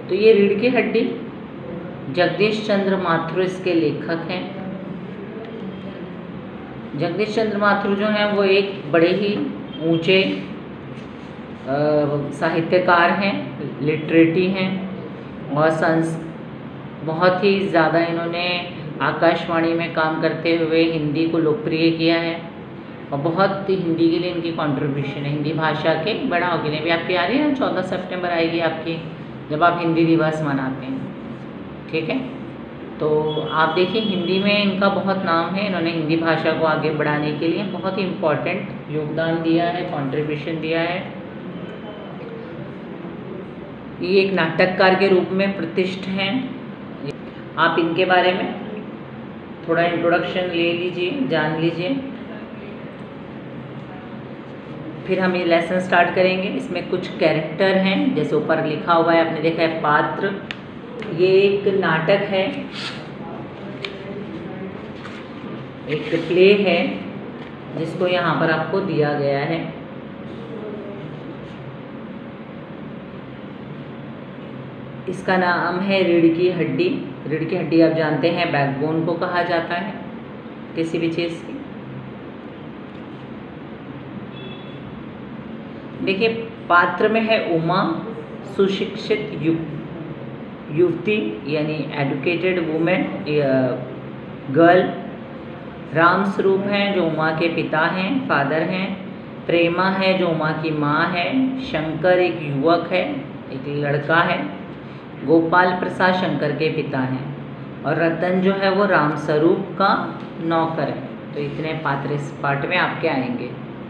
तो ये रीढ़ की हड्डी जगदीश चंद्र माथुर इसके लेखक हैं। जगदीश चंद्र माथुर जो हैं वो एक बड़े ही ऊंचे साहित्यकार हैं, लिटरेटी हैं और बहुत ही ज़्यादा इन्होंने आकाशवाणी में काम करते हुए हिंदी को लोकप्रिय किया है और बहुत हिंदी के लिए इनकी कंट्रीब्यूशन है। हिंदी भाषा के बढ़ाव के लिए भी आपकी आ रही है ना, 14 सितंबर आएगी आपकी, जब आप हिंदी दिवस मनाते हैं, ठीक है। तो आप देखिए हिंदी में इनका बहुत नाम है, इन्होंने हिंदी भाषा को आगे बढ़ाने के लिए बहुत ही इम्पोर्टेंट योगदान दिया है, कंट्रीब्यूशन दिया है। ये एक नाटककार के रूप में प्रतिष्ठित हैं। आप इनके बारे में थोड़ा इंट्रोडक्शन ले लीजिए, जान लीजिए, फिर हम ये लेसन स्टार्ट करेंगे। इसमें कुछ कैरेक्टर हैं, जैसे ऊपर लिखा हुआ है, आपने देखा है पात्र। ये एक नाटक है, एक प्ले है जिसको यहाँ पर आपको दिया गया है। इसका नाम है रीढ़ की हड्डी। रीढ़ की हड्डी आप जानते हैं बैकबोन को कहा जाता है किसी भी चीज़ की। देखिए पात्र में है उमा, सुशिक्षित युवती यानी educated women girl. Ram Swaroop हैं जो उमा के पिता हैं, फादर हैं। प्रेमा है जो उमा की माँ है। शंकर एक युवक है, एक लड़का है। गोपाल प्रसाद शंकर के पिता हैं और रतन जो है वो राम स्वरूप का नौकर है। तो इतने पात्र इस पार्ट में आपके आएंगे।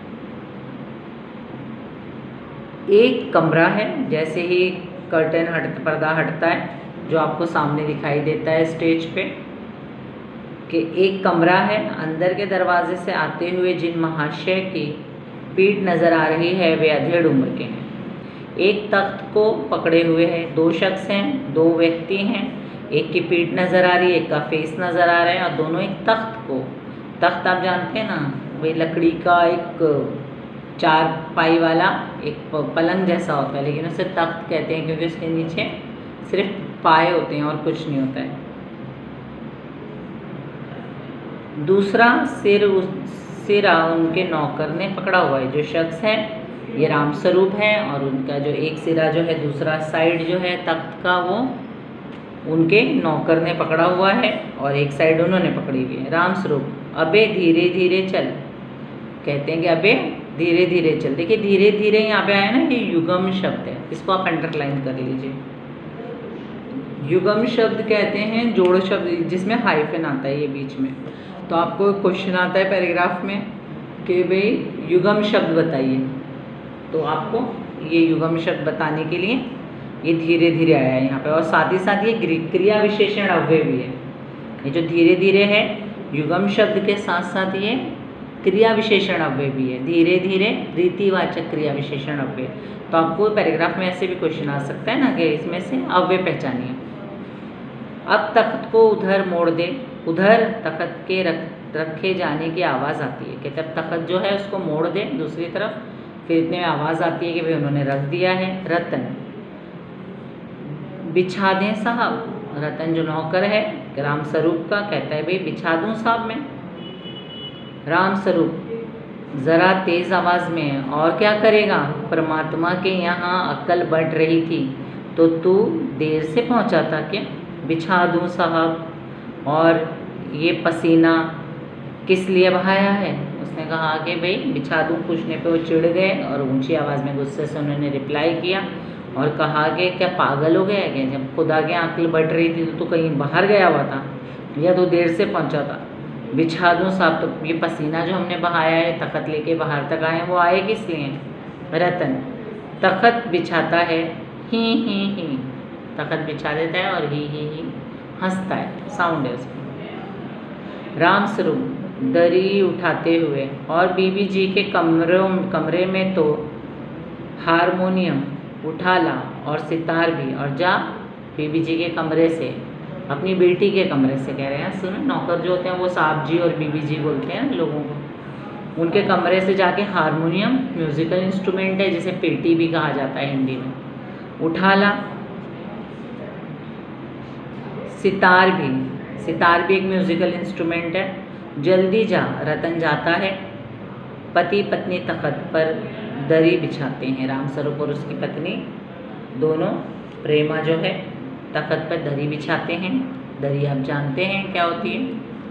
एक कमरा है, जैसे ही कर्टन पर्दा हटता है जो आपको सामने दिखाई देता है स्टेज पे, कि एक कमरा है। अंदर के दरवाजे से आते हुए जिन महाशय की पीठ नज़र आ रही है वे अधेड़ उम्र के हैं। एक तख्त को पकड़े हुए हैं, 2 शख्स हैं, 2 व्यक्ति हैं। एक की पीठ नज़र आ रही है, एक का फेस नज़र आ रहा है और दोनों एक तख्त आप जानते हैं ना, वही लकड़ी का एक 4 पाई वाला एक पलंग जैसा होता है, लेकिन उसे तख्त कहते हैं क्योंकि उसके नीचे सिर्फ पाए होते हैं और कुछ नहीं होता है। दूसरा सिरा उनके नौकर ने पकड़ा हुआ है। जो शख्स है ये राम स्वरूप है और उनका जो एक सिरा जो है, दूसरा साइड जो है तख्त का, वो उनके नौकर ने पकड़ा हुआ है और एक साइड उन्होंने पकड़ी हुई है। राम स्वरूप अबे धीरे धीरे चल, कहते हैं कि अबे धीरे धीरे चल। देखिए धीरे धीरे यहाँ पे आया ना, ये युगम शब्द है, इसको आप अंडरलाइन कर लीजिए। युगम शब्द कहते हैं जोड़ शब्द जिसमें हाइफन आता है ये बीच में। तो आपको क्वेश्चन आता है पैराग्राफ में कि भाई युगम शब्द बताइए, तो आपको ये युगम शब्द बताने के लिए ये धीरे धीरे आया है यहाँ पे। और साथ ही साथ ये क्रिया विशेषण अव्यय भी है। ये जो धीरे धीरे है युगम शब्द के साथ साथ ये क्रिया विशेषण अव्यय भी है। धीरे धीरे रीतिवाचक क्रिया विशेषण अव्यय। तो आपको पैराग्राफ में ऐसे भी क्वेश्चन आ सकता है ना कि इसमें से अव्यय पहचानिए। अब तख्त को उधर मोड़ दे, उधर तख्त के रखे जाने की आवाज़ आती है। कहते अब तख्त जो है उसको मोड़ दे दूसरी तरफ, फिर इतने में आवाज़ आती है कि भाई उन्होंने रख दिया है। रतन बिछा दें साहब। रतन जो नौकर है राम स्वरूप का, कहता है भाई बिछा दूँ साहब मैं। राम स्वरूप ज़रा तेज़ आवाज़ में, और क्या करेगा, परमात्मा के यहाँ अक्ल बढ़ रही थी तो तू देर से पहुँचा था क्या। बिछा दूँ साहब। और ये पसीना किस लिए बहाया है। उसने कहा कि भाई बिछा दूँ, पूछने पे वो चिढ़ गए और ऊंची आवाज़ में गुस्से से उन्होंने रिप्लाई किया और कहा कि क्या पागल हो गया क्या, जब खुदा के अक्ल बढ़ रही थी तो कहीं बाहर गया हुआ था या तो देर से पहुंचा था। बिछा दूँ साहब, तो ये पसीना जो हमने बहाया है तख्त लेके बाहर तक आए, वो आए किस लिए। रतन तख्त बिछाता है ही, तख्त बिछा देता है और ही हंसता है, साउंड है उसमें। राम स्वरूप दरी उठाते हुए, और बीबी जी के कमरे में तो हारमोनियम उठा ला और सितार भी, और जा बीबी जी के कमरे से, अपनी बेटी के कमरे से कह रहे हैं। सुनो, नौकर जो होते हैं वो साहब जी और बीबी जी बोलते हैं लोगों को। उनके कमरे से जाके हारमोनियम म्यूज़िकल इंस्ट्रूमेंट है जिसे पेटी भी कहा जाता है हिंदी में, उठा ला सितार भी एक म्यूज़िकल इंस्ट्रूमेंट है। जल्दी जा, रतन जाता है। पति पत्नी तख्त पर दरी बिछाते हैं। रामस्वरूप और उसकी पत्नी दोनों प्रेमा जो है तख्त पर दरी बिछाते हैं। दरी आप जानते हैं क्या होती है।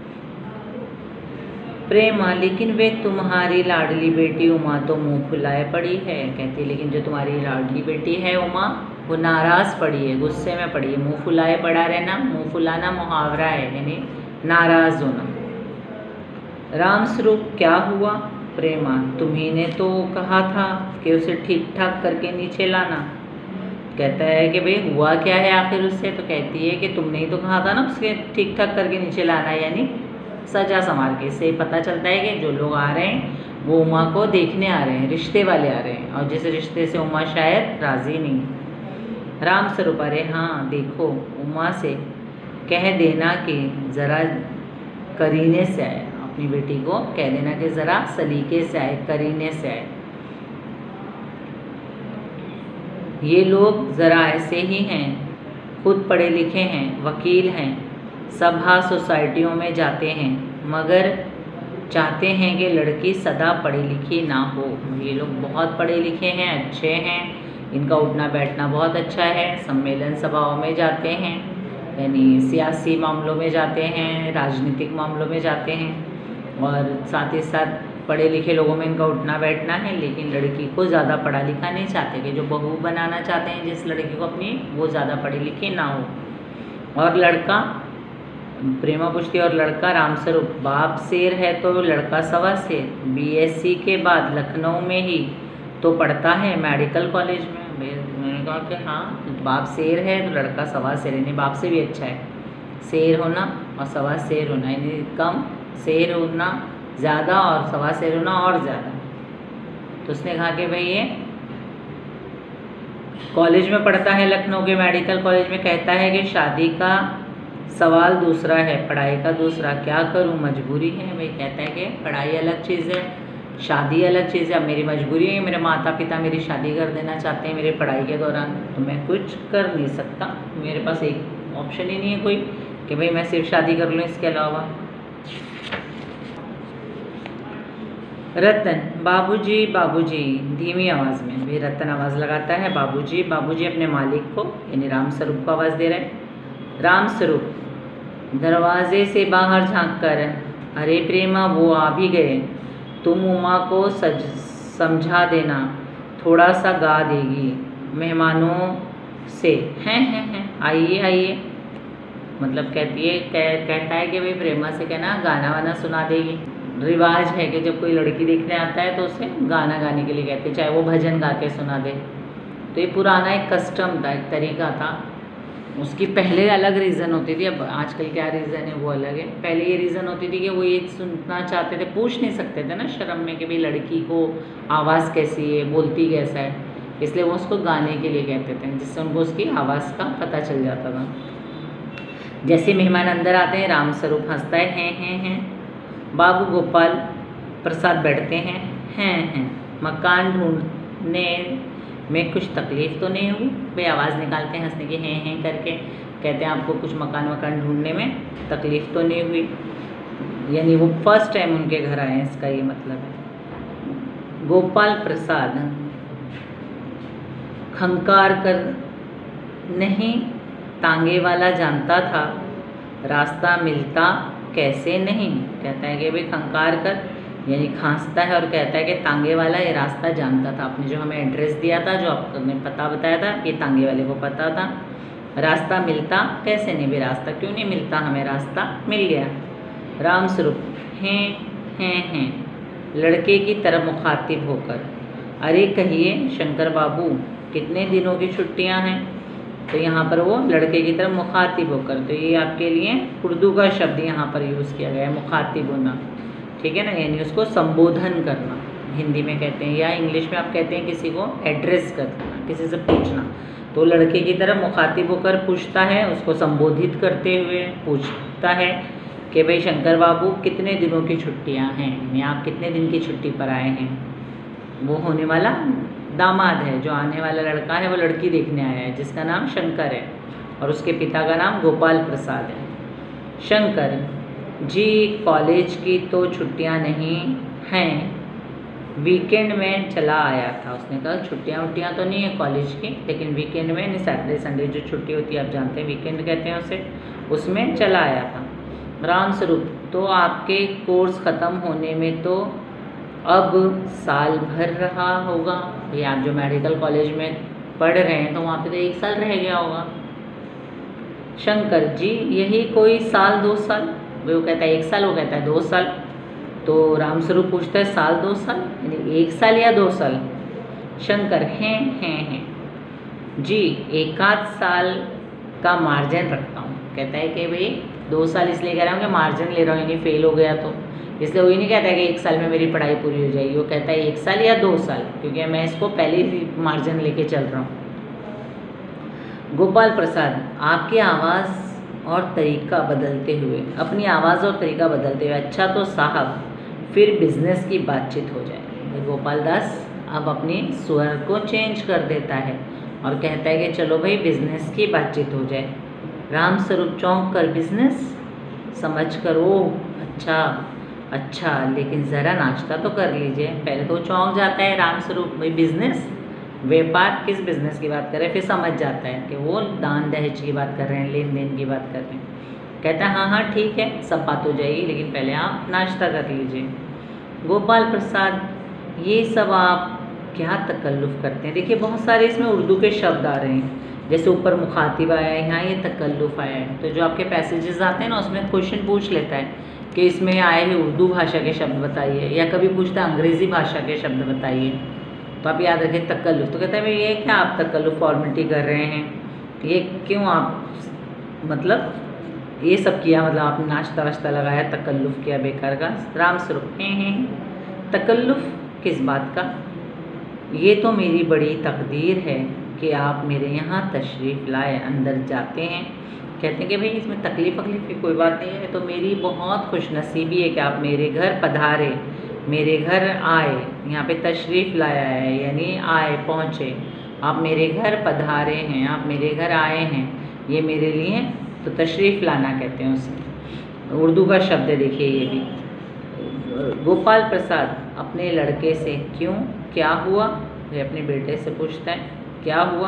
प्रेमा, लेकिन वे तुम्हारी लाडली बेटी उमा तो मुंह फुलाए पड़ी है। कहती है लेकिन जो तुम्हारी लाडली बेटी है उमा वो नाराज़ पड़ी है, गुस्से में पड़ी है। मुंह फुलाए पड़ा रहना, मुंह फुलाना मुहावरा है, यानी नाराज़ होना। रामस्वरूप, क्या हुआ? प्रेमा, तुम्ही ने तो कहा था कि उसे ठीक ठाक करके नीचे लाना। कहता है कि भाई हुआ क्या है आखिर उससे? तो कहती है कि तुमने ही तो कहा था ना उसके ठीक ठाक करके नीचे लाना, यानी सजा संवार के। इससे पता चलता है कि जो लोग आ रहे हैं वो उमा को देखने आ रहे हैं, रिश्ते वाले आ रहे हैं, और जिस रिश्ते से उमा शायद राज़ी नहीं। रामस्वरूप, अरे हाँ देखो, उमा से कह देना कि ज़रा करीने से आए। अपनी बेटी को कह देना कि ज़रा सलीके से आए, करीने से आए। ये लोग ज़रा ऐसे ही हैं, खुद पढ़े लिखे हैं, वकील हैं, सभा सोसाइटियों में जाते हैं, मगर चाहते हैं कि लड़की सदा पढ़ी लिखी ना हो। ये लोग बहुत पढ़े लिखे हैं, अच्छे हैं, इनका उठना बैठना बहुत अच्छा है, सम्मेलन सभाओं में जाते हैं, यानी सियासी मामलों में जाते हैं, राजनीतिक मामलों में जाते हैं, और साथ ही साथ पढ़े लिखे लोगों में इनका उठना बैठना है। लेकिन लड़की को ज़्यादा पढ़ा लिखा नहीं चाहते, कि जो बहू बनाना चाहते हैं जिस लड़की को अपनी, वो ज़्यादा पढ़ी लिखी ना हो। और लड़का, प्रेमा पूछती है, और लड़का? रामस्वरूप, बाप शेर है तो लड़का सवा शेर। बीएससी के बाद लखनऊ में ही तो पढ़ता है, मेडिकल कॉलेज में। मैंने कहा कि हाँ, बाप शेर है तो लड़का सवा शेर, यानी बाप से भी अच्छा है। शेर होना और सवा शेर होना, यानी कम, शेर होना ज़्यादा और सवा शेर होना और ज़्यादा। तो उसने कहा कि भाई ये कॉलेज में पढ़ता है, लखनऊ के मेडिकल कॉलेज में। कहता है कि शादी का सवाल दूसरा है, पढ़ाई का दूसरा, क्या करूं, मजबूरी है। भाई कहता है कि पढ़ाई अलग चीज़ है, शादी अलग चीज़ है। अब मेरी मजबूरी है, मेरे माता पिता मेरी शादी कर देना चाहते हैं मेरे पढ़ाई के दौरान, तो मैं कुछ कर नहीं सकता। मेरे पास एक ऑप्शन ही नहीं है कोई कि भाई मैं सिर्फ शादी कर लूँ, इसके अलावा। रतन, बाबूजी बाबूजी, धीमी आवाज़ में। भाई रतन आवाज़ लगाता है, बाबूजी बाबूजी, अपने मालिक को, यानी रामस्वरूप को आवाज़ दे रहा है। रामस्वरूप दरवाजे से बाहर झांक कर, अरे प्रेमा, वो आ भी गए। तुम उमा को समझा देना, थोड़ा सा गा देगी मेहमानों से। हैं आइए आइए, मतलब कहती है, कहता है कि भाई प्रेमा से कहना गाना वाना सुना देगी। रिवाज है कि जब कोई लड़की देखने आता है तो उसे गाना गाने के लिए कहते हैं, चाहे वो भजन गा के सुना दे। तो ये पुराना एक कस्टम था, एक तरीका था। उसकी पहले अलग रीज़न होती थी, अब आजकल क्या रीज़न है वो अलग है। पहले ये रीज़न होती थी कि वो ये सुनना चाहते थे, पूछ नहीं सकते थे ना शर्म में कि भाई लड़की को आवाज़ कैसी है, बोलती कैसा है, इसलिए वो उसको गाने के लिए कहते थे, जिससे उनको उसकी आवाज़ का पता चल जाता था। जैसे मेहमान अंदर आते हैं, रामस्वरूप हंसता है, हैं। बाबू गोपाल प्रसाद बैठते हैं, हैं। मकान ढूंढने में कुछ तकलीफ़ तो नहीं हुई? वे आवाज़ निकालते हैं हंसने की, हैं करके, कहते हैं आपको कुछ मकान ढूंढने में तकलीफ़ तो नहीं हुई, यानी वो फर्स्ट टाइम उनके घर आए हैं, इसका ये मतलब है। गोपाल प्रसाद खंकार कर, नहीं, तांगे वाला जानता था, रास्ता मिलता कैसे नहीं। कहता है कि भाई खंकार कर, यानी खांसता है, और कहता है कि तांगे वाला ये रास्ता जानता था। आपने जो हमें एड्रेस दिया था, जो आपने पता बताया था, ये तांगे वाले को पता था। रास्ता मिलता कैसे नहीं, भी रास्ता क्यों नहीं मिलता, हमें रास्ता मिल गया। रामस्वरूप हैं लड़के की तरफ मुखातिब होकर, अरे कहिए शंकर बाबू, कितने दिनों की छुट्टियां हैं? तो यहाँ पर वो लड़के की तरफ मुखातिब होकर, तो ये आपके लिए उर्दू का शब्द यहाँ पर यूज़ किया गया है, मुखातिब होना, ठीक है ना, यानी उसको संबोधन करना हिंदी में कहते हैं, या इंग्लिश में आप कहते हैं किसी को एड्रेस करना, किसी से पूछना। तो लड़के की तरफ मुखातिब होकर पूछता है, उसको संबोधित करते हुए पूछता है कि भाई शंकर बाबू, कितने दिनों की छुट्टियाँ हैं, यानी आप कितने दिन की छुट्टी पर आए हैं। वो होने वाला दामाद है, जो आने वाला लड़का है वो लड़की देखने आया है, जिसका नाम शंकर है। और उसके पिता का नाम गोपाल प्रसाद है। शंकर जी कॉलेज की तो छुट्टियां नहीं हैं, वीकेंड में चला आया था। उसने कहा छुट्टियां तो नहीं है कॉलेज की, लेकिन वीकेंड में, नहीं सैटरडे संडे जो छुट्टी होती है आप जानते हैं वीकेंड कहते हैं उसे, उसमें चला आया था। राम स्वरूप तो आपके कोर्स ख़त्म होने में तो अब साल भर रहा होगा। ये आप जो मेडिकल कॉलेज में पढ़ रहे हैं तो वहाँ पे तो 1 साल रह गया होगा। शंकर जी यही कोई साल 2 साल, वो कहता है 1 साल, वो कहता है 2 साल। तो राम स्वरूप पूछता है साल 2 साल यानी 1 साल या 2 साल। शंकर हैं जी 1 साल का मार्जिन रखता हूँ। कहता है कि भाई 2 साल इसलिए कह रहा हूँ कि मार्जिन ले रहा हूँ, यानी फेल हो गया तो, इसलिए वही नहीं कहता है कि 1 साल में मेरी पढ़ाई पूरी हो जाएगी, वो कहता है 1 साल या 2 साल, क्योंकि मैं इसको पहले ही मार्जिन लेके चल रहा हूँ। गोपाल प्रसाद आपकी आवाज़ और तरीका बदलते हुए, अपनी आवाज़ और तरीका बदलते हुए, अच्छा तो साहब फिर बिजनेस की बातचीत हो जाए। गोपाल दास अब अपनी स्वर को चेंज कर देता है और कहता है कि चलो भाई बिजनेस की बातचीत हो जाए। राम स्वरूप चौंक कर बिजनेस समझ कर, ओ अच्छा, लेकिन ज़रा नाश्ता तो कर लीजिए। पहले तो चौंक जाता है राम स्वरूप, भाई बिजनेस, व्यापार, किस बिजनेस की बात कर रहे हैं, फिर समझ जाता है कि वो दान दहेज की बात कर रहे हैं, लेन देन की बात कर रहे हैं। कहता है हाँ ठीक है, सब बात हो जाएगी, लेकिन पहले आप नाश्ता कर लीजिए। गोपाल प्रसाद ये सब आप क्या तकल्लुफ़ करते हैं। देखिए बहुत सारे इसमें उर्दू के शब्द आ रहे हैं, जैसे ऊपर मुखातिब आया है, यहाँ ये तकल्लुफ़ आया है। तो जो आपके पैसेजेस आते हैं ना उसमें क्वेश्चन पूछ लेता है कि इसमें आए हैं उर्दू भाषा के शब्द बताइए, या कभी पूछता है अंग्रेज़ी भाषा के शब्द बताइए, तो आप याद रखें तकल्लुफ़। तो कहता है भाई ये क्या आप तकल्लुफ़ फॉर्मेलिटी कर रहे हैं, ये क्यों आप मतलब ये सब किया, मतलब आपने नाश्ता वाश्ता लगाया, तकल्लुफ़ किया बेकार का। राम स्वरूप हैं तकल्लुफ़ किस बात का, ये तो मेरी बड़ी तकदीर है कि आप मेरे यहाँ तशरीफ़ लाए। अंदर जाते हैं, कहते हैं कि भाई इसमें तकलीफ़ की कोई बात नहीं है, तो मेरी बहुत खुशनसीबी है कि आप मेरे घर पधारे, मेरे घर आए। यहाँ पे तशरीफ़ लाया है यानी आए, पहुँचे। आप मेरे घर पधारे हैं, आप मेरे घर आए हैं, ये मेरे लिए तो तशरीफ़ लाना कहते हैं उसे। उर्दू का शब्द है, देखिए ये भी। गोपाल प्रसाद अपने लड़के से क्यों, क्या हुआ, ये अपने बेटे से पूछता है क्या हुआ।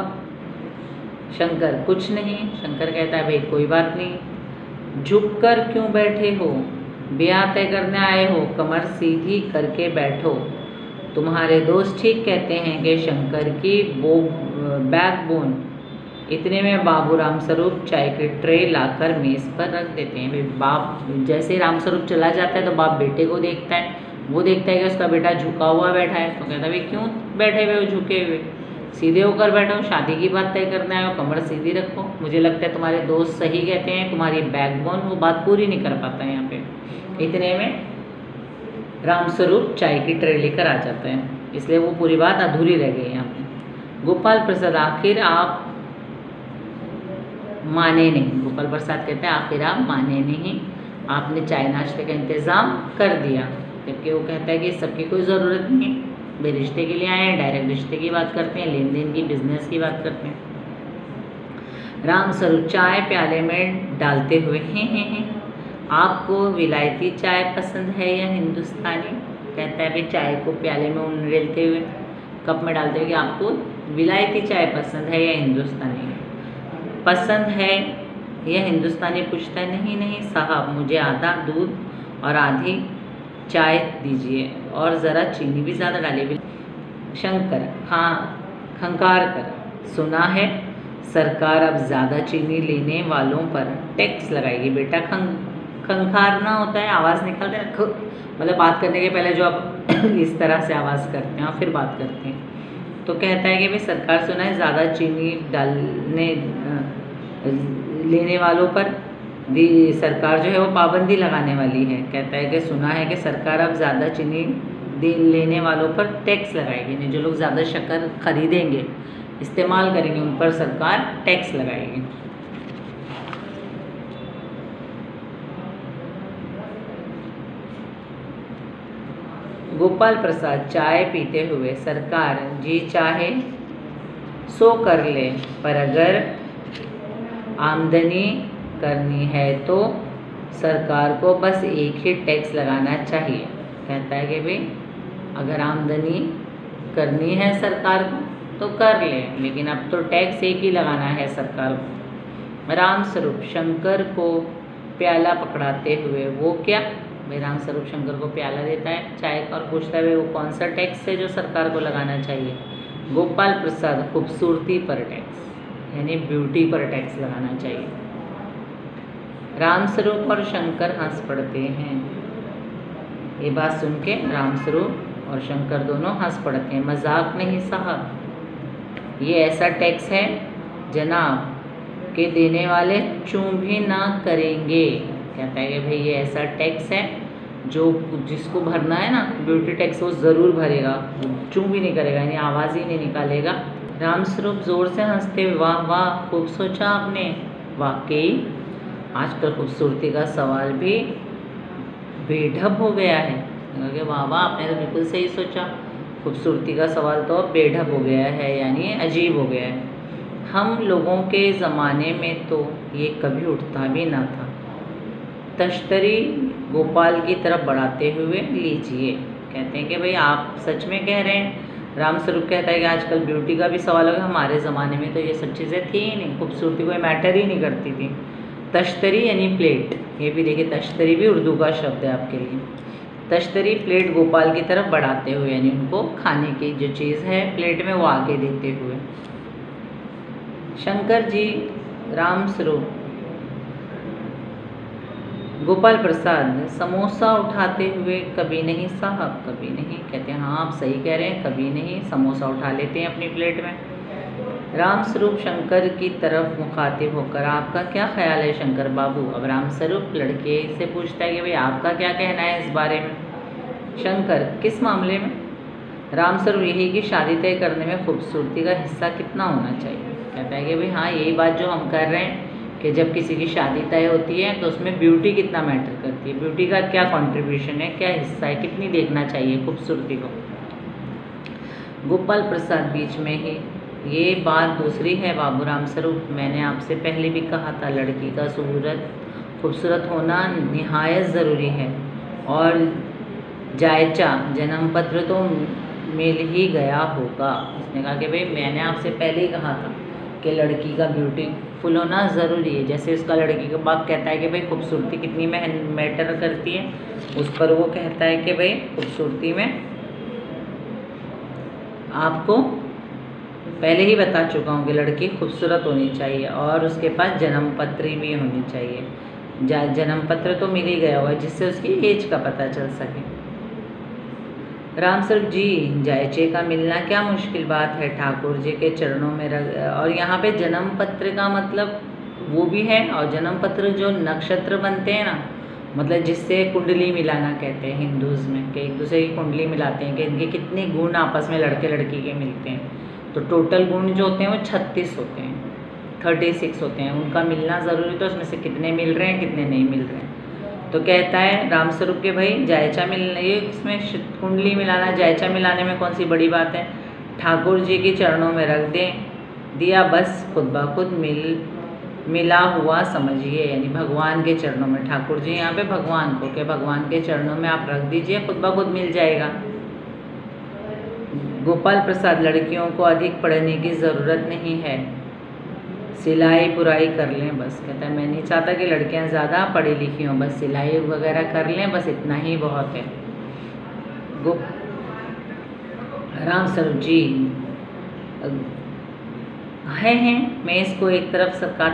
शंकर कुछ नहीं। शंकर कहता है भाई कोई बात नहीं। झुक कर क्यों बैठे हो, ब्याह तय करने आए हो, कमर सीधी करके बैठो। तुम्हारे दोस्त ठीक कहते हैं कि शंकर की बैकबोन। इतने में बाबू राम स्वरूप चाय की ट्रे लाकर मेज़ पर रख देते हैं। भाई बाप जैसे राम स्वरूप चला जाता है तो बाप बेटे को देखता है, वो देखता है कि उसका बेटा झुका हुआ बैठा है, तो कहता है भाई क्यों बैठे हुए हो झुके हुए, सीधे होकर बैठो, शादी की बात तय करना है, कमर सीधी रखो। मुझे लगता है तुम्हारे दोस्त सही कहते हैं, तुम्हारी बैकबोन वो बात पूरी नहीं कर पाता है यहाँ पे। इतने में राम स्वरूप चाय की ट्रे लेकर आ जाते हैं, इसलिए वो पूरी बात अधूरी रह गई यहाँ पे। गोपाल प्रसाद आखिर आप माने नहीं। गोपाल प्रसाद कहते हैं आखिर आप माने नहीं, आपने चाय नाश्ते का इंतज़ाम कर दिया। जबकि वो कहता है कि सबकी कोई ज़रूरत नहीं है, वे रिश्ते के लिए आए हैं, डायरेक्ट रिश्ते की बात करते हैं, लेन देन की, बिजनेस की बात करते हैं। राम स्वरूप चाय प्याले में डालते हुए हैं आपको विलायती चाय पसंद है या हिंदुस्तानी। कहता है भाई चाय को प्याले में उंडेलते हुए, कप में डालते हुए कि आपको विलायती चाय पसंद है या हिंदुस्तानी पसंद है या हिंदुस्तानी। पूछता है नहीं साहब, मुझे आधा दूध और आधी चाय दीजिए और ज़रा चीनी भी ज़्यादा डालिए। शंकर खंकार कर सुना है सरकार अब ज़्यादा चीनी लेने वालों पर टैक्स लगाएगी। बेटा खंखारना होता है, आवाज़ निकालते हैं, मतलब बात करने के पहले जो आप इस तरह से आवाज़ करते हैं और फिर बात करते हैं। तो कहता है कि भाई सरकार सुना है ज़्यादा चीनी डालने लेने वालों पर सरकार जो है वो पाबंदी लगाने वाली है। कहता है कि सुना है कि सरकार अब ज़्यादा चीनी लेने वालों पर टैक्स लगाएगी, यानी जो लोग ज़्यादा शक्कर खरीदेंगे, इस्तेमाल करेंगे, उन पर सरकार टैक्स लगाएगी। गोपाल प्रसाद चाय पीते हुए सरकार जी चाहे सो कर ले, पर अगर आमदनी करनी है तो सरकार को बस एक ही टैक्स लगाना चाहिए। कहता है कि भाई अगर आमदनी करनी है सरकार को तो कर ले, लेकिन अब तो टैक्स एक ही लगाना है सरकार को। राम स्वरूप शंकर को प्याला पकड़ाते हुए वो क्या, भाई राम स्वरूप शंकर को प्याला देता है चाय का और पूछता है वो कौन सा टैक्स है जो सरकार को लगाना चाहिए। गोपाल प्रसाद खूबसूरती पर टैक्स यानी ब्यूटी पर टैक्स लगाना चाहिए। राम स्वरूप और शंकर हंस पड़ते हैं। ये बात सुन के राम स्वरूप और शंकर दोनों हंस पड़ते हैं। मजाक नहीं साहब, ये ऐसा टैक्स है जनाब के देने वाले चूं भी ना करेंगे। कहता है कि भाई ये ऐसा टैक्स है जो जिसको भरना है ना ब्यूटी टैक्स वो ज़रूर भरेगा, चूं भी नहीं करेगा यानी आवाज़ ही नहीं निकालेगा। राम स्वरूप ज़ोर से हंसते हुए वाह वाह खूब सोचा आपने, वाकई आजकल खूबसूरती का सवाल भी बेढब हो गया है। कि वाह वाह आपने तो बिल्कुल सही सोचा, खूबसूरती का सवाल तो अब बेढब हो गया है यानी अजीब हो गया है। हम लोगों के ज़माने में तो ये कभी उठता भी ना था। तश्तरी गोपाल की तरफ बढ़ाते हुए लीजिए। कहते हैं कि भाई आप सच में कह रहे हैं। राम स्वरूप कहता है कि आजकल ब्यूटी का भी सवाल होगा, हमारे ज़माने में तो ये सब चीज़ें थी ही नहीं, खूबसूरती कोई मैटर ही नहीं करती थी। तश्तरी यानी प्लेट, ये भी देखिए तश्तरी भी उर्दू का शब्द है आपके लिए। तश्तरी प्लेट गोपाल की तरफ बढ़ाते हुए यानी उनको खाने की जो चीज़ है प्लेट में वो आगे देते हुए। शंकर जी राम स्वरूप गोपाल प्रसाद समोसा उठाते हुए कभी नहीं साहब कभी नहीं। कहते हैं हाँ आप सही कह रहे हैं, कभी नहीं समोसा उठा लेते हैं अपनी प्लेट में। राम स्वरूप शंकर की तरफ मुखातिब होकर आपका क्या ख्याल है शंकर बाबू। अब राम स्वरूप लड़के से पूछता है कि भाई आपका क्या कहना है इस बारे में। शंकर किस मामले में। राम स्वरूप यही कि शादी तय करने में खूबसूरती का हिस्सा कितना होना चाहिए। कहता है कि भाई हाँ यही बात जो हम कर रहे हैं कि जब किसी की शादी तय होती है तो उसमें ब्यूटी कितना मैटर करती है, ब्यूटी का क्या कंट्रीब्यूशन है, क्या हिस्सा है, कितनी देखना चाहिए खूबसूरती को। गोपाल प्रसाद बीच में ही ये बात दूसरी है बाबू राम स्वरूप, मैंने आपसे पहले भी कहा था लड़की का खूबसूरत होना निहायत ज़रूरी है और जायचा जन्म पत्र तो मिल ही गया होगा। उसने कहा कि भाई मैंने आपसे पहले ही कहा था कि लड़की का ब्यूटीफुल होना ज़रूरी है। जैसे उसका लड़की का बाप कहता है कि भाई खूबसूरती कितनी मैटर करती है, उस पर वो कहता है कि भाई खूबसूरती में आपको पहले ही बता चुका हूँ कि लड़की खूबसूरत होनी चाहिए और उसके पास जन्म पत्र भी होनी चाहिए। जन्म पत्र तो मिल ही गया हुआ जिससे उसकी एज का पता चल सके। राम स्वरूप जी जायचे का मिलना क्या मुश्किल बात है, ठाकुर जी के चरणों में रख। और यहाँ पे जन्म पत्र का मतलब वो भी है और जन्म पत्र जो नक्षत्र बनते हैं ना, मतलब जिससे कुंडली मिलाना कहते हैं हिंदूज़ में कि एक दूसरे की कुंडली मिलाते हैं कि इनके कितने गुण आपस में लड़के लड़की के मिलते हैं। तो टोटल गुण जो होते हैं वो 36 होते हैं, 36 होते हैं, उनका मिलना ज़रूरी। तो उसमें से कितने मिल रहे हैं कितने नहीं मिल रहे हैं। तो कहता है राम स्वरूप के भाई जायचा मिलना, ये इसमें कुंडली मिलाना जायचा मिलाने में कौन सी बड़ी बात है। ठाकुर जी के चरणों में रख दिया बस खुद ब खुद मिला हुआ समझिए, यानी भगवान के चरणों में। ठाकुर जी यहाँ पे भगवान को के भगवान के चरणों में आप रख दीजिए, खुद ब खुद मिल जाएगा। गोपाल प्रसाद लड़कियों को अधिक पढ़ने की ज़रूरत नहीं है, सिलाई बुराई कर लें बस। कहता है मैं नहीं चाहता कि लड़कियां ज़्यादा पढ़ी लिखी हों, बस सिलाई वगैरह कर लें बस, इतना ही बहुत है। राम स्वरूप जी हैं मैं इसको एक तरफ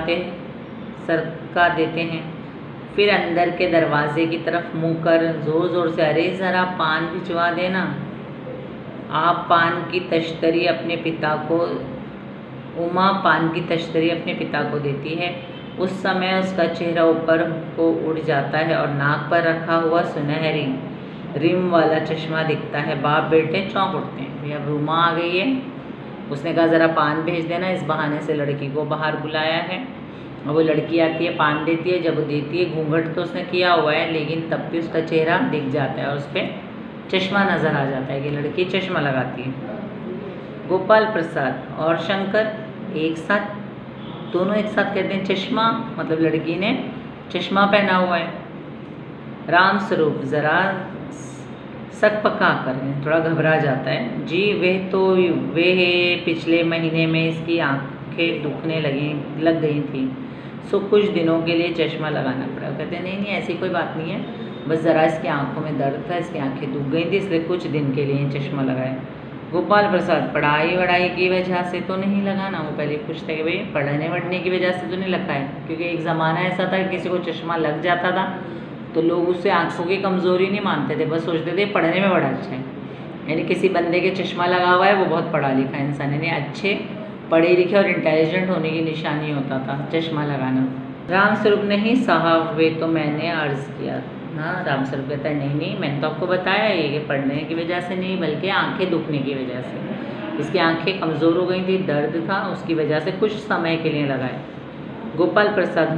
सरका देते हैं, फिर अंदर के दरवाजे की तरफ मुँह कर ज़ोर ज़ोर से अरे ज़रा पान भिजवा देना। आप पान की तश्तरी अपने पिता को उमा पान की तश्तरी अपने पिता को देती है। उस समय उसका चेहरा ऊपर को उड़ जाता है और नाक पर रखा हुआ सुनहरी रिम वाला चश्मा दिखता है। बाप बेटे चौंक उठते हैं, भैया उमा आ गई है। उसने कहा ज़रा पान भेज देना, इस बहाने से लड़की को बाहर बुलाया है। और वो लड़की आती है पान देती है, जब वो देती है घूंघट तो उसने किया हुआ है लेकिन तब भी उसका चेहरा दिख जाता है और उस पर चश्मा नज़र आ जाता है कि लड़की चश्मा लगाती है। गोपाल प्रसाद और शंकर एक साथ दोनों एक साथ कहते हैं चश्मा, मतलब लड़की ने चश्मा पहना हुआ है। राम स्वरूप ज़रा सक पका कर, थोड़ा घबरा जाता है। जी वे पिछले महीने में इसकी आंखें दुखने लग गई थी, सो कुछ दिनों के लिए चश्मा लगाना पड़ा। कहते हैं नहीं ऐसी कोई बात नहीं है, बस ज़रा इसकी आंखों में दर्द था, इसकी आंखें दुख गई थी, इसलिए कुछ दिन के लिए चश्मा लगाया। गोपाल प्रसाद पढ़ाई वढ़ाई की वजह से तो नहीं लगाना। वो पहले पूछते कि भाई पढ़ने वढ़ने की वजह से तो नहीं लगा है, क्योंकि एक ज़माना ऐसा था कि किसी को चश्मा लग जाता था तो लोग उससे आंखों की कमज़ोरी नहीं मानते थे, बस सोचते थे पढ़ने में बड़ा अच्छा है, यानी किसी बंदे के चश्मा लगा हुआ है वो बहुत पढ़ा लिखा इंसान, यानी अच्छे पढ़े लिखे और इंटेलिजेंट होने की निशानी होता था चश्मा लगाना। राम स्वरूप नहीं साहब, वे तो मैंने अर्ज़ किया। हाँ, राम स्वरूप कहता है नहीं मैंने तो आपको बताया ये कि पढ़ने की वजह से नहीं, बल्कि आंखें दुखने की वजह से, इसकी आंखें कमज़ोर हो गई थी, दर्द था, उसकी वजह से कुछ समय के लिए लगाए। गोपाल प्रसाद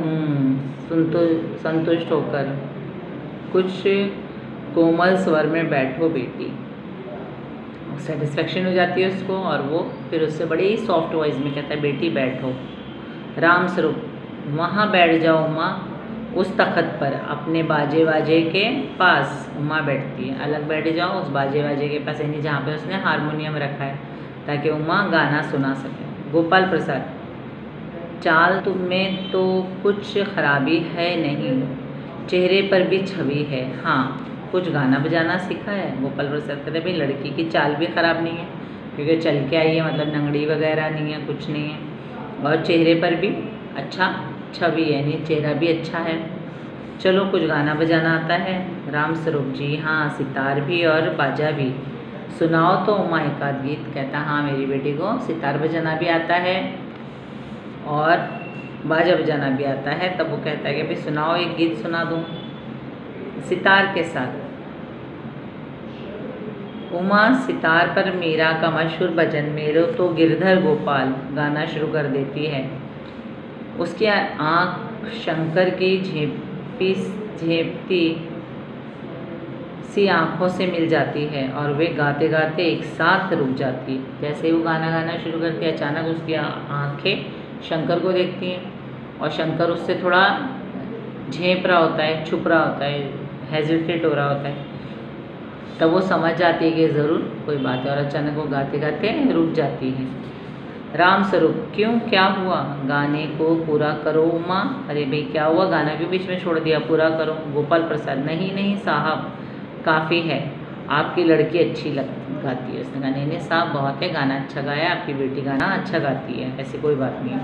संतुष्ट होकर कुछ कोमल स्वर में बैठो बेटी, सेटिस्फेक्शन हो जाती है उसको, और वो फिर उससे बड़ी सॉफ्ट वॉइस में कहता है बेटी बैठो। राम स्वरूप वहाँ बैठ जाओ उमा, उस तख्त पर अपने बाजे के पास। उमा बैठती है, अलग बैठ जाओ उस बाजे के पास, यानी जहाँ पे उसने हारमोनियम रखा है, ताकि उमा गाना सुना सके। गोपाल प्रसाद चाल तुम में तो कुछ खराबी है नहीं, चेहरे पर भी छवि है, हाँ कुछ गाना बजाना सीखा है। गोपाल प्रसाद कहते भाई लड़की की चाल भी ख़राब नहीं है, क्योंकि चल के आई है, मतलब नंगड़ी वगैरह नहीं है, कुछ नहीं है, और चेहरे पर भी अच्छा छवि है, यानी चेहरा भी अच्छा है। चलो कुछ गाना बजाना आता है। राम स्वरूप जी हाँ, सितार भी और बाजा भी, सुनाओ तो उमा एक आध गीत। कहता हाँ मेरी बेटी को सितार बजाना भी आता है और बाजा बजाना भी आता है। तब वो कहता है कि भाई सुनाओ, एक गीत सुना दूँ सितार के साथ। उमा सितार पर मीरा का मशहूर भजन मेरो तो गिरधर गोपाल गाना शुरू कर देती है। उसकी आँख शंकर की झेपती सी आँखों से मिल जाती है और वे गाते गाते एक साथ रुक जाती है। जैसे वो गाना शुरू करती है, अचानक उसकी आँखें शंकर को देखती हैं और शंकर उससे थोड़ा झेप रहा होता है, छुप रहा होता है, हेजिटेट हो रहा होता है। तब वो समझ जाती है कि ज़रूर कोई बात है, और अचानक वो गाते गाते रुक जाती है। राम स्वरूप क्यों, क्या हुआ? गाने को पूरा करो उमा। अरे भाई क्या हुआ, गाना भी बीच में छोड़ दिया, पूरा करो। गोपाल प्रसाद नहीं साहब काफ़ी है, आपकी लड़की अच्छी गाती है। उसने कहा नहीं साहब बहुत है, गाना अच्छा गाया, आपकी बेटी गाना अच्छा गाती है, ऐसी कोई बात नहीं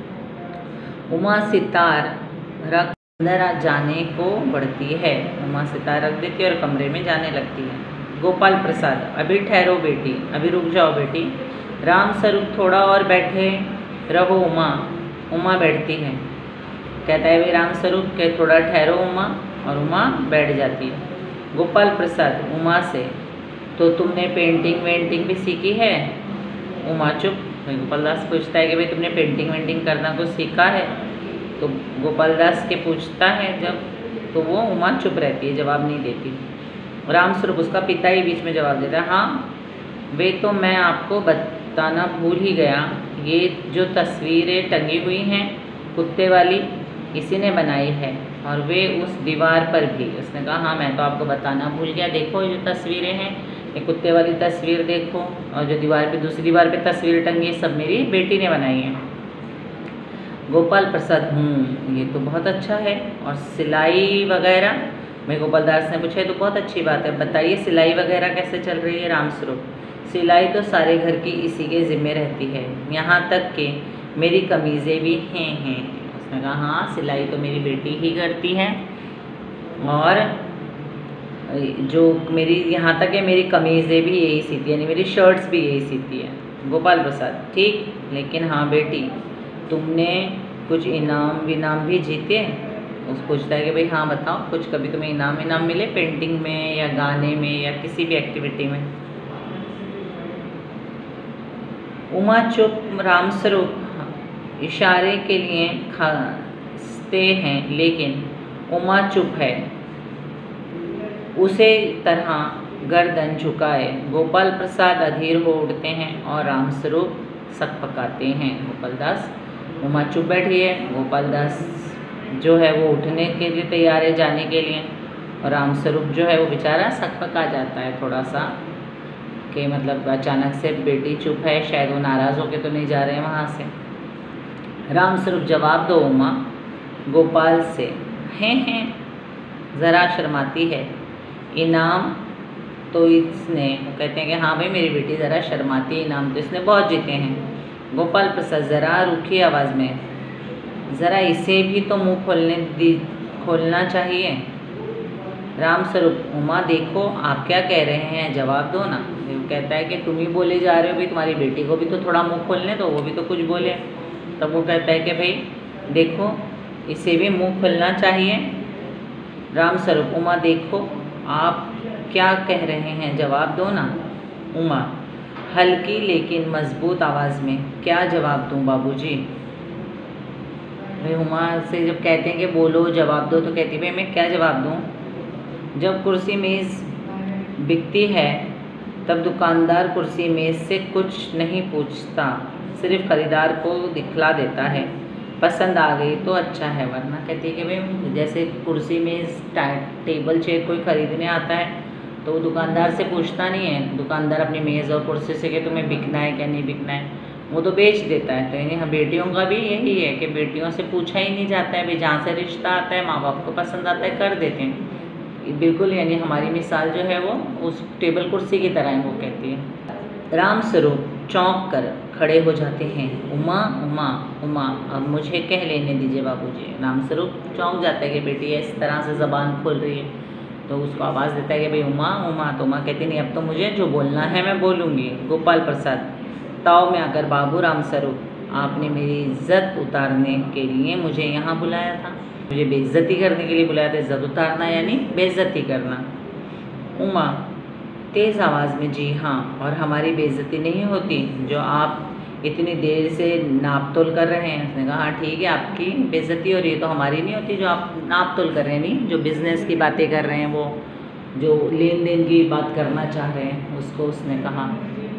है। उमा सितार रख अंदर जाने को बढ़ती है। उमा सितार रख देती है और कमरे में जाने लगती है। गोपाल प्रसाद अभी ठहरो बेटी, अभी रुक जाओ बेटी। राम स्वरूप थोड़ा और बैठे रहो उमा। उमा बैठती है। कहता है भाई राम स्वरूप के थोड़ा ठहरो उमा, और उमा बैठ जाती है। गोपाल प्रसाद उमा से तो तुमने पेंटिंग वेंटिंग भी सीखी है? उमा चुप। गोपाल दास पूछता है कि भाई तुमने पेंटिंग वेंटिंग करना कुछ सीखा है? तो गोपाल दास के पूछता है जब, तो वो उमा चुप रहती है, जवाब नहीं देती। राम स्वरूप उसका पिता ही बीच में जवाब देता है, हाँ वे तो मैं आपको बताना भूल ही गया, ये जो तस्वीरें टंगी हुई हैं कुत्ते वाली, इसी ने बनाई है, और वे उस दीवार पर भी। उसने कहा हाँ मैं तो आपको बताना भूल गया, देखो ये जो तस्वीरें हैं, ये कुत्ते वाली तस्वीर देखो, और जो दीवार पे दूसरी दीवार पे तस्वीर टंगी, सब मेरी बेटी ने बनाई है। गोपाल प्रसाद ये तो बहुत अच्छा है, और सिलाई वगैरह? मैं गोपाल दास ने पूछा तो बहुत अच्छी बात है, बताइए सिलाई वगैरह कैसे चल रही है? राम स्वरूप सिलाई तो सारे घर की इसी के ज़िम्मे रहती है, यहाँ तक कि मेरी कमीज़ें भी हैं। उसने कहा हाँ सिलाई तो मेरी बेटी ही करती है, और जो मेरी यहाँ तक है मेरी कमीज़ें भी यही सीती है, यानी मेरी शर्ट्स भी यही सीती है। गोपाल प्रसाद ठीक, लेकिन हाँ बेटी तुमने कुछ इनाम विनाम भी जीते? उस पूछता है कि भाई हाँ बताओ, कुछ कभी तुम्हें इनाम मिले पेंटिंग में या गाने में या किसी भी एक्टिविटी में? उमा चुप। राम स्वरूप इशारे के लिए खांसते हैं, लेकिन उमा चुप है, उसे तरह गर्दन झुकाए। गोपाल प्रसाद अधीर हो उठते हैं और राम स्वरूप सक पकाते हैं। गोपाल दास उमा चुप बैठी है। गोपाल दास जो है वो उठने के लिए तैयार है जाने के लिए, और रामस्वरूप जो है वो बेचारा सकपका जाता है थोड़ा सा कि मतलब अचानक से बेटी चुप है, शायद वो नाराज़ होके तो नहीं जा रहे हैं वहाँ से। रामस्वरूप जवाब दो उमा गोपाल से। हैं ज़रा शर्माती है। इनाम तो इसने, वो कहते हैं कि हाँ भाई मेरी बेटी ज़रा शर्माती है, इनाम तो इसने बहुत जीते हैं। गोपाल प्रसाद ज़रा रूखी आवाज़ में, ज़रा इसे भी तो मुँह खोलना चाहिए। रामस्वरूप, उमा देखो आप क्या कह रहे हैं, जवाब दो ना। वो कहता है कि तुम ही बोले जा रहे हो भाई, तुम्हारी बेटी को भी तो थोड़ा मुँह खोलने दो, वो भी तो कुछ बोले। तब वो कहता है कि भाई देखो इसे भी मुँह खोलना चाहिए। रामस्वरूप, उमा देखो आप क्या कह रहे हैं, जवाब दो ना। उमा हल्की लेकिन मजबूत आवाज़ में, क्या जवाब दूं बाबूजी। भाई उमा से जब कहते हैं कि बोलो जवाब दो, तो कहती भाई मैं क्या जवाब दूं। जब कुर्सी मेज़ बिकती है तब दुकानदार कुर्सी मेज़ से कुछ नहीं पूछता, सिर्फ ख़रीदार को दिखला देता है, पसंद आ गई तो अच्छा है, वरना कहती है कि भाई जैसे कुर्सी मेज़ टेबल चेयर कोई ख़रीदने आता है तो वो दुकानदार से पूछता नहीं है, दुकानदार अपनी मेज़ और कुर्सी से कि तुम्हें बिकना है क्या नहीं बिकना है, वो तो बेच देता है। तो यानी हाँ बेटियों का भी यही है कि बेटियों से पूछा ही नहीं जाता है, भाई जहाँ से रिश्ता आता है माँ बाप को पसंद आता है कर देते हैं, बिल्कुल। यानी हमारी मिसाल जो है वो उस टेबल कुर्सी की तरह है, वो कहती है। रामस्वरूप चौंक कर खड़े हो जाते हैं। उमा उमा उमा, अब मुझे कह लेने दीजिए बाबूजी। रामस्वरूप चौंक जाता है कि बेटी इस तरह से ज़बान खोल रही है, तो उसको आवाज़ देता है कि भाई उमा उमा। तो उमा कहती नहीं अब तो मुझे जो बोलना है मैं बोलूँगी। गोपाल प्रसाद ताव में आकर, बाबू रामस्वरूप आपने मेरी इज्जत उतारने के लिए मुझे यहाँ बुलाया था, मुझे बेइज्जती करने के लिए बुलाया था। इज्जत उतारना यानी बेइज्जती करना। उमा तेज़ आवाज़ में, जी हाँ, और हमारी बेइज्जती नहीं होती जो आप इतनी देर से नाप तोल कर रहे हैं। उसने कहा हाँ ठीक है आपकी बेइज्जती हो रही है, तो हमारी नहीं होती जो आप नाप तोल कर रहे हैं, नहीं जो बिज़नेस की बातें कर रहे हैं, वो जो लेन देन की बात करना चाह रहे हैं उसको। उसने कहा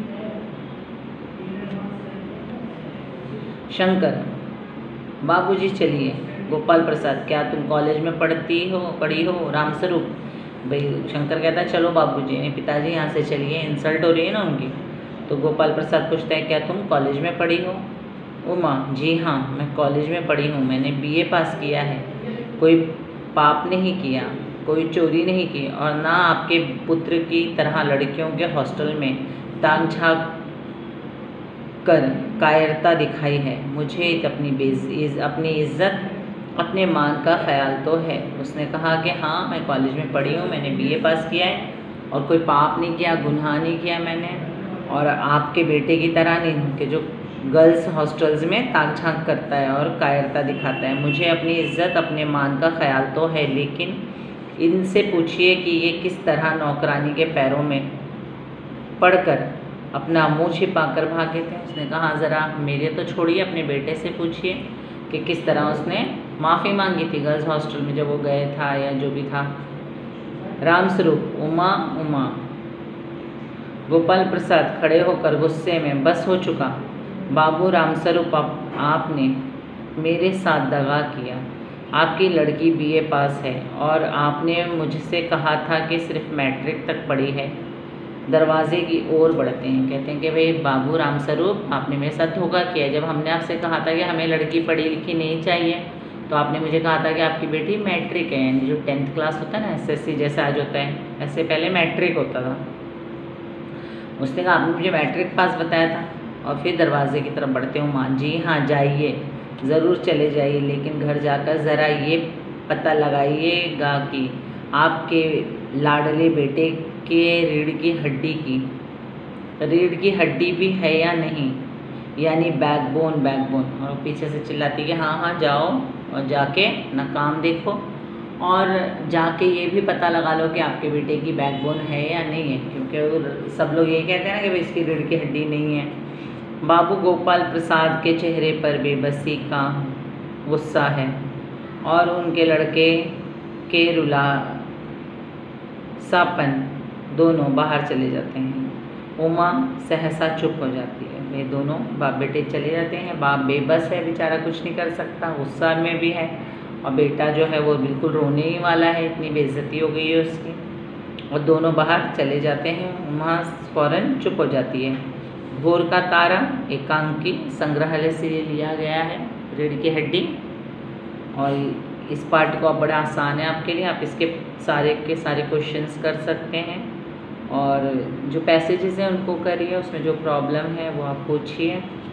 शंकर, बाबूजी चलिए। गोपाल प्रसाद, क्या तुम कॉलेज में पढ़ी हो। रामस्वरूप, भाई शंकर कहता है चलो बाबूजी, पिताजी यहाँ से चलिए, इंसल्ट हो रही है ना उनकी। तो गोपाल प्रसाद पूछता है क्या तुम कॉलेज में पढ़ी हो। उमा, जी हाँ मैं कॉलेज में पढ़ी हूँ, मैंने BA पास किया है, कोई पाप नहीं किया, कोई चोरी नहीं की, और ना आपके पुत्र की तरह लड़कियों के हॉस्टल में ताक झाँक कर कायरता दिखाई है। मुझे अपनी इज्जत अपने मान का ख्याल तो है। उसने कहा कि हाँ मैं कॉलेज में पढ़ी हूँ, मैंने BA पास किया है, और कोई पाप नहीं किया, गुनाह नहीं किया मैंने, और आपके बेटे की तरह नहीं कि जो गर्ल्स हॉस्टल्स में ताक झाँक करता है और कायरता दिखाता है। मुझे अपनी इज्जत अपने मान का ख्याल तो है, लेकिन इनसे पूछिए कि ये किस तरह नौकरानी के पैरों में पड़कर अपना मुंह छिपा कर भागे थे। उसने कहा ज़रा मेरे तो छोड़िए, अपने बेटे से पूछिए कि किस तरह उसने माफ़ी मांगी थी गर्ल्स हॉस्टल में जब वो गए था या जो भी था। रामस्वरूप, उमा उमा। गोपाल प्रसाद खड़े होकर गुस्से में बस हो चुका। बाबू रामस्वरूप, आपने मेरे साथ दगा किया। आपकी लड़की BA पास है और आपने मुझसे कहा था कि सिर्फ मैट्रिक तक पढ़ी है। दरवाजे की ओर बढ़ते हैं, कहते हैं कि भाई बाबू रामस्वरूप आपने मेरे साथ धोखा किया। जब हमने आपसे कहा था कि हमें लड़की पढ़ी लिखी नहीं चाहिए, तो आपने मुझे कहा था कि आपकी बेटी मैट्रिक है, यानी जो 10th क्लास होता है ना, SSC जैसा आज होता है, ऐसे पहले मैट्रिक होता था। उसने कहा आपने मुझे मैट्रिक पास बताया था। और फिर दरवाजे की तरफ बढ़ते हूँ, माँ जी हाँ जाइए, ज़रूर चले जाइए, लेकिन घर जाकर ज़रा ये पता लगाइएगा कि आपके लाडले बेटे के रीढ़ की हड्डी भी है या नहीं, यानी बैकबोन। और पीछे से चिल्लाती कि हाँ हाँ जाओ और जाके ना काम देखो, और जाके ये भी पता लगा लो कि आपके बेटे की बैकबोन है या नहीं है, क्योंकि सब लोग ये कहते हैं ना कि भाई इसकी रीढ़ की हड्डी नहीं है। बाबू गोपाल प्रसाद के चेहरे पर बेबसी का गुस्सा है और उनके लड़के के रुलासापन दोनों बाहर चले जाते हैं। उमा सहसा चुप हो जाती है। वे दोनों बाप बेटे चले जाते हैं। बाप बेबस है, बेचारा कुछ नहीं कर सकता, गुस्सा में भी है, और बेटा जो है वो बिल्कुल रोने ही वाला है, इतनी बेइज्जती हो गई है उसकी। और दोनों बाहर चले जाते हैं। उमा फ़ौरन चुप हो जाती है। भोर का तारा एकांकी संग्रहालय से लिया गया है, रीढ़ की हड्डी। और इस पार्ट को अब बड़ा आसान है आपके लिए, आप इसके सारे के सारे क्वेश्चंस कर सकते हैं। और जो पैसेजेस हैं उनको करिए, उसमें जो प्रॉब्लम है वो आप पूछिए।